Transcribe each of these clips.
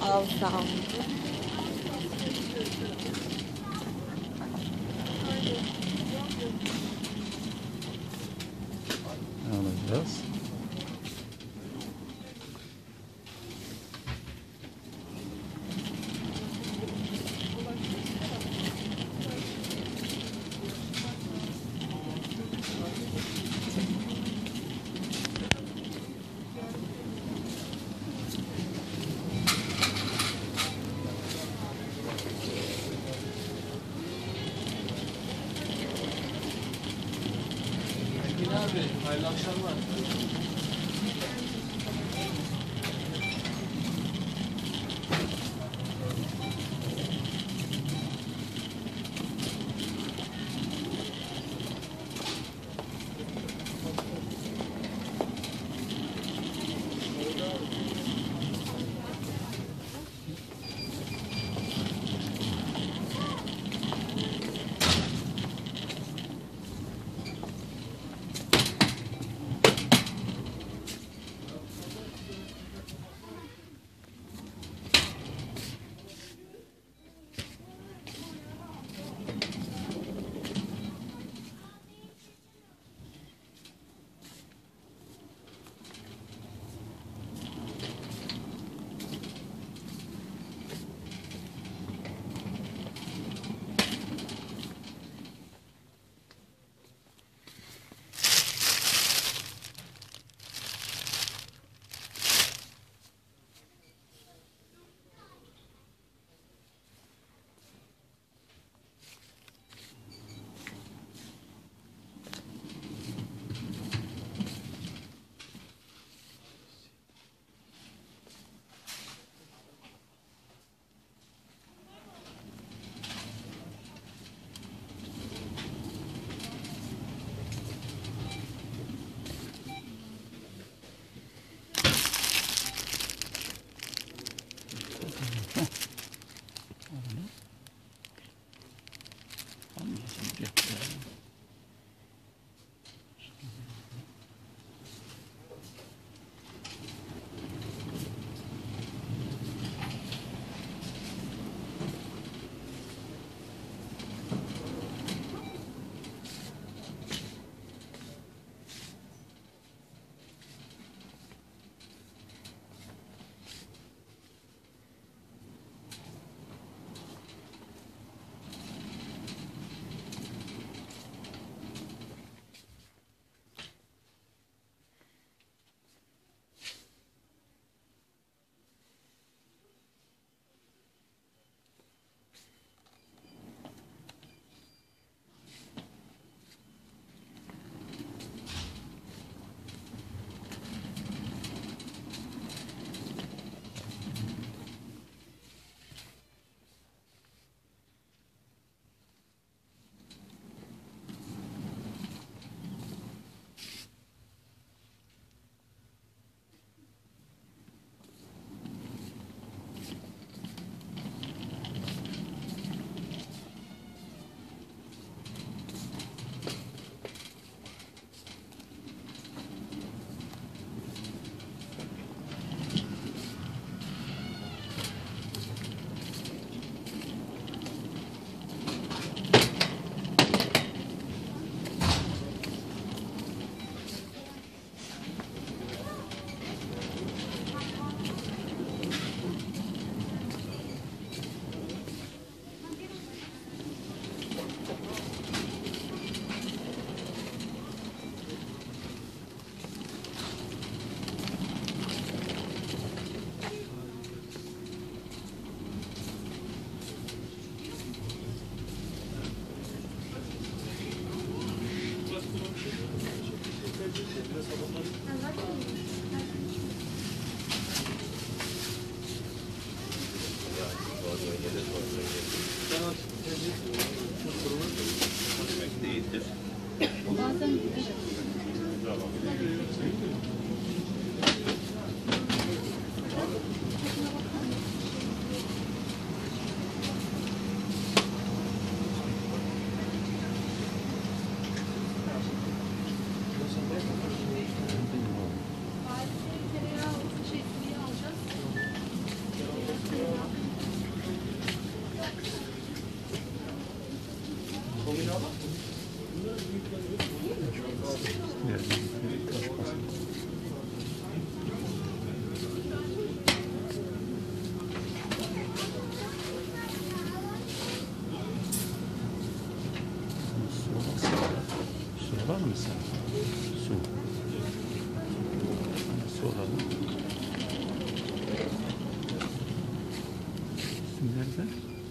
alsam. Ne alacağız? Abi, hayırlı akşamlar. Su var mı sen? Su. Su alalım. Su nerede?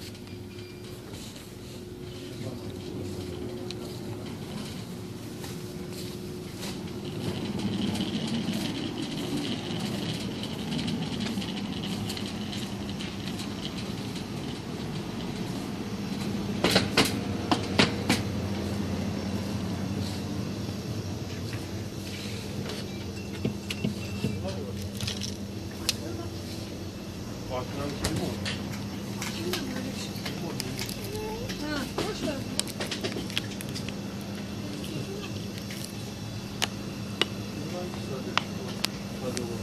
Bakılan kim o? Ha, boş ver. Hadi oğlum.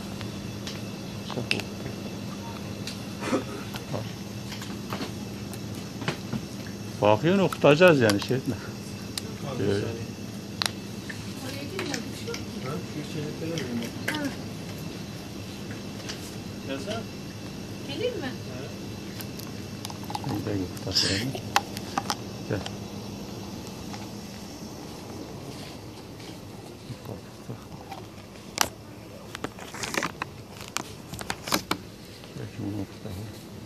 Bakıyorsun okutacağız yani şey etme. Hadi Evet. bir saniye. Oraya girmiyor, bir şey yok. Ha? Şu çelikleri alayım bak. Ha, Gelsene. geleyim mi? Bir de okutacağım. Gel. Bak, bak. Belki bunu okutalım.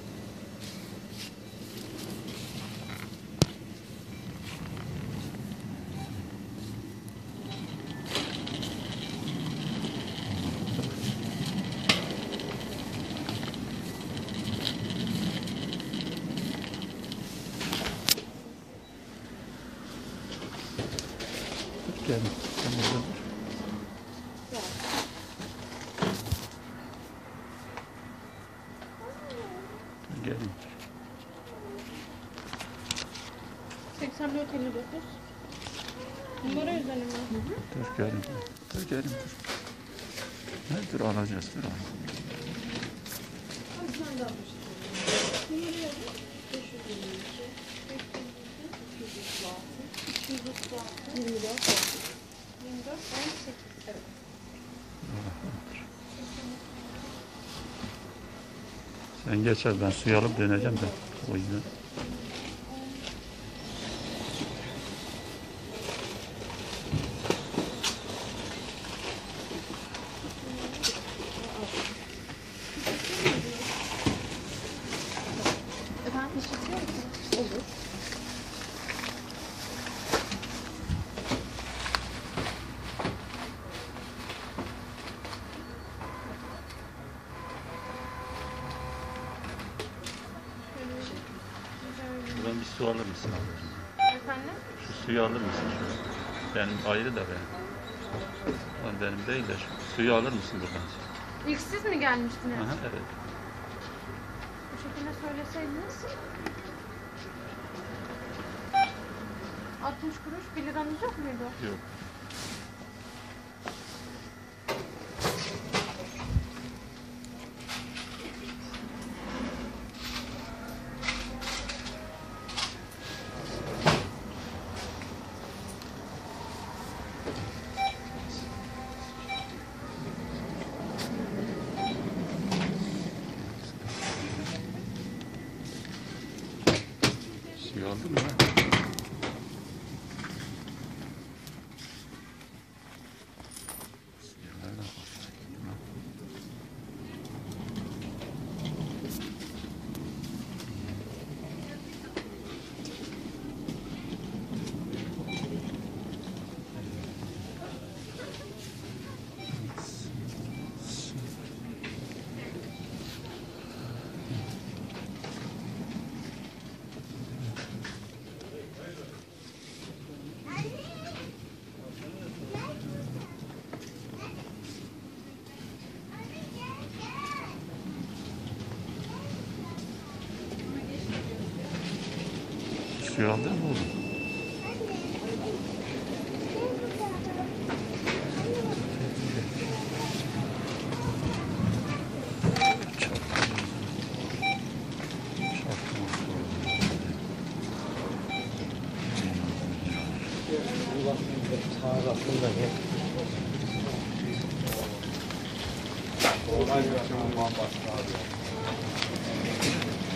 Gel. Sen burada dur. Gelin. 84-59. Numara üzerine mi? Dur gelin. Dur gelin dur. Ne dur alacağız dur al. Numara yazın. 522, 24, 18. Evet. Sen geçer ben suyu alıp döneceğim de. O yüzden. Efendim işitiyor musunuz? Olur. Buradan bir su alır mısın ablacığım? Efendim? Şu suyu alır mısın? Benim ayrı da benim. Lan benim değil de şu suyu alır mısın buradan? İlk siz mi gelmiştiniz? Aha, evet. Bu şekilde söyleseydiniz. 60 kuruş 1 liranız yok muydu? Yok. Suyu aldın mı? Suyu nereden koydun? Suyu aldın mı oğlum? Çarpma. Burada gel. Normal bir akşam bambaşka abi.